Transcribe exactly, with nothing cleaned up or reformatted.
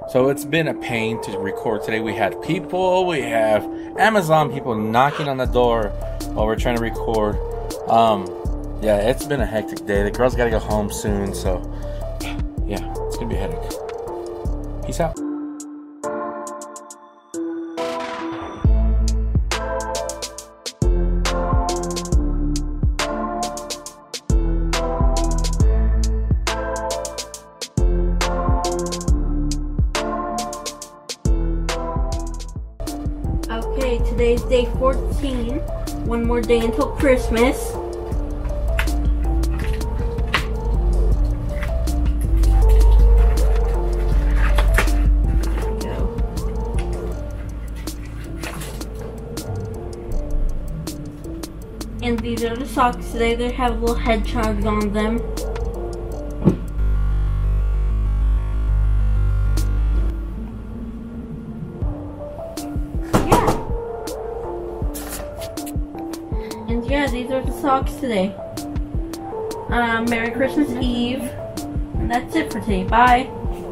So it's been a pain to record today. We had people, we have Amazon people knocking on the door while we're trying to record. Um, yeah, it's been a hectic day. The girls gotta go home soon, so yeah, it's gonna be a headache. Peace out. Okay, today's day fourteen. One more day until Christmas. There we go. And these are the socks today. They have little hedgehogs on them. And yeah, these are the socks today. Um, Merry Christmas Eve. And that's it for today. Bye.